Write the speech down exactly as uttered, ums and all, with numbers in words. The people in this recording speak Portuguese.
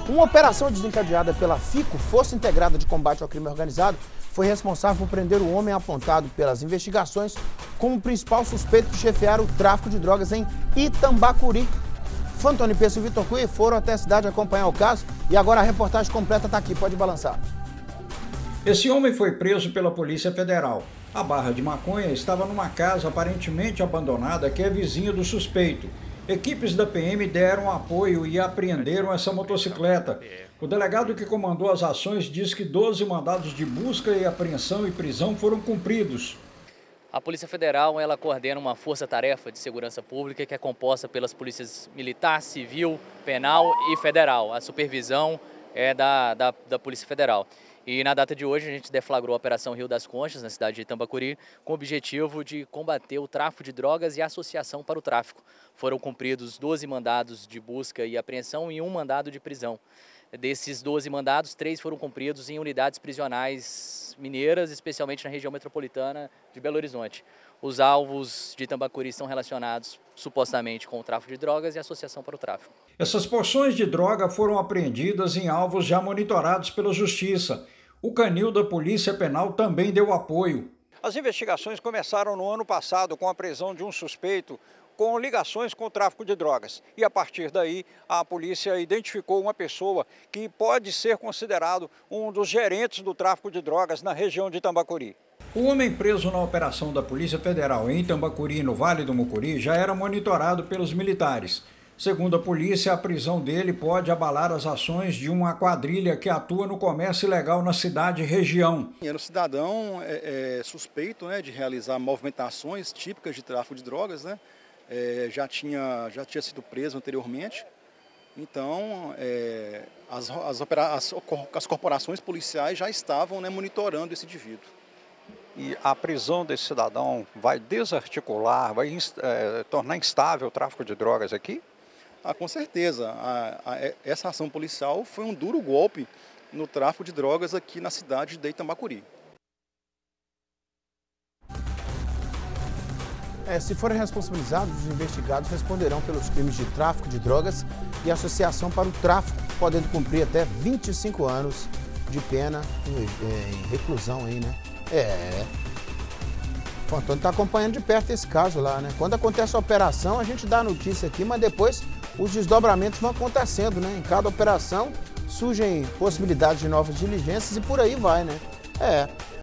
Uma operação desencadeada pela FICO, Força Integrada de Combate ao Crime Organizado, foi responsável por prender o homem apontado pelas investigações como principal suspeito de chefiar o tráfico de drogas em Itambacuri. Fantoni Peço e Vitor Cui foram até a cidade acompanhar o caso e agora a reportagem completa está aqui, pode balançar. Esse homem foi preso pela Polícia Federal. A barra de maconha estava numa casa aparentemente abandonada que é vizinha do suspeito. Equipes da P M deram apoio e apreenderam essa motocicleta. O delegado que comandou as ações diz que doze mandados de busca e apreensão e prisão foram cumpridos. A Polícia Federal ela coordena uma força-tarefa de segurança pública que é composta pelas polícias militar, civil, penal e federal. A supervisão é da, da, da Polícia Federal. E na data de hoje a gente deflagrou a Operação Rio das Conchas, na cidade de Itambacuri, com o objetivo de combater o tráfico de drogas e a associação para o tráfico. Foram cumpridos doze mandados de busca e apreensão e um mandado de prisão. Desses doze mandados, três foram cumpridos em unidades prisionais mineiras, especialmente na região metropolitana de Belo Horizonte. Os alvos de Itambacuri são relacionados supostamente com o tráfico de drogas e associação para o tráfico. Essas porções de droga foram apreendidas em alvos já monitorados pela Justiça. O canil da Polícia Penal também deu apoio. As investigações começaram no ano passado com a prisão de um suspeito com ligações com o tráfico de drogas. E a partir daí, a polícia identificou uma pessoa que pode ser considerado um dos gerentes do tráfico de drogas na região de Itambacuri. O homem preso na operação da Polícia Federal em Itambacuri, no Vale do Mucuri, já era monitorado pelos militares. Segundo a polícia, a prisão dele pode abalar as ações de uma quadrilha que atua no comércio ilegal na cidade e região. Era um cidadão é, é, suspeito, né, de realizar movimentações típicas de tráfico de drogas, né? É, já, tinha, já tinha sido preso anteriormente. Então, é, as, as, opera, as, as corporações policiais já estavam, né, monitorando esse indivíduo. E a prisão desse cidadão vai desarticular, vai é, tornar instável o tráfico de drogas aqui? Ah, com certeza. A, a, essa ação policial foi um duro golpe no tráfico de drogas aqui na cidade de Itambacuri. É, se forem responsabilizados, os investigados responderão pelos crimes de tráfico de drogas e associação para o tráfico, podendo cumprir até vinte e cinco anos de pena em, em reclusão aí, né? É. O Antônio está acompanhando de perto esse caso lá, né? Quando acontece a operação, a gente dá a notícia aqui, mas depois os desdobramentos vão acontecendo, né? Em cada operação surgem possibilidades de novas diligências e por aí vai, né? É.